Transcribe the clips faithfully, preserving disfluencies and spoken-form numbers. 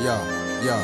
yo, yo.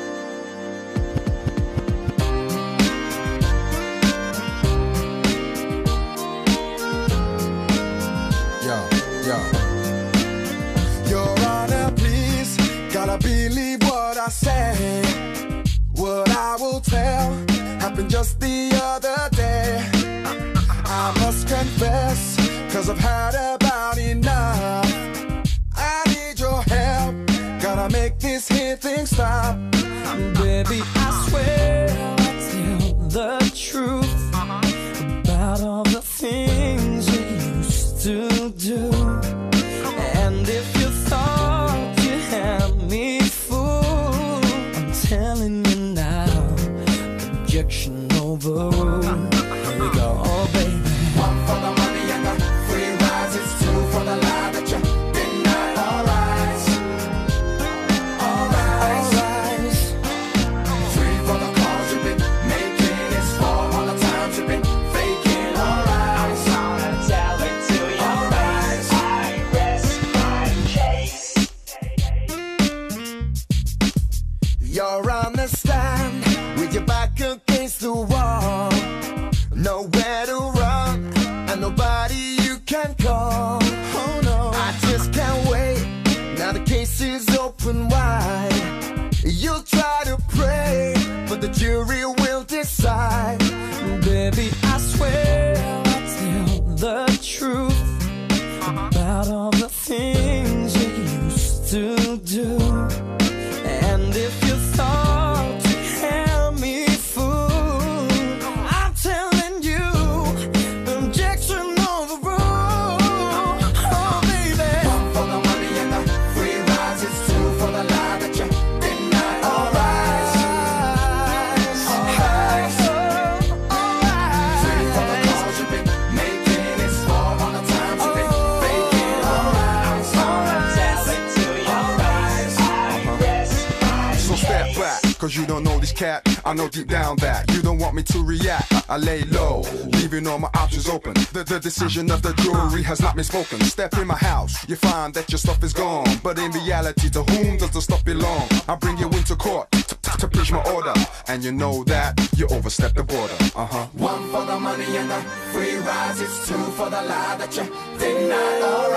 Yo, yo. Your Honor, please, gotta believe what I say. What I will tell happened just the other day. I must confess, cause I've had about enough. I need your help, gotta make this here thing stop. Baby, I swear I'll tell the truth about all the things you used to do. And if you thought you had me fooled, I'm telling you now, objection overruled. Here we go, oh baby. One for the money and the free rides, it's two for the lie that you deny. Alright, alright, Alright. three for the calls you've been making, it's four all the times you've been faking. Alright, I'm gonna tell it to you. alright. I rest my case. You're on the stand with your back against the wall, nowhere to run and nobody you can call. Oh no, I just can't wait. Now the case is open wide. You'll try to pray, but the jury will decide. Baby, I swear I'll tell the truth about all the things you used to do. And if you thought you had me fooled, I'm telling you, objection overruled. Oh baby. One for the money and the free rides, it's two for the lie that you deny. Alright, alright. Three for the calls you've been making, it's four on the times you've been faking. Alright, Gonna tell it to you. alright. I rest my So step case. back, cause you don't know this cat. I know deep down that you don't want me to react. I, I lay low, leaving all my options open. The, the decision of the jury has not been spoken. Step in my house, you find that your stuff is gone. But in reality, to whom does the stuff belong? I bring you into court to, to, to preach my order. And you know that you overstepped the border. Uh-huh. One for the money and the free rides, it's two for the lie that you deny. Alright.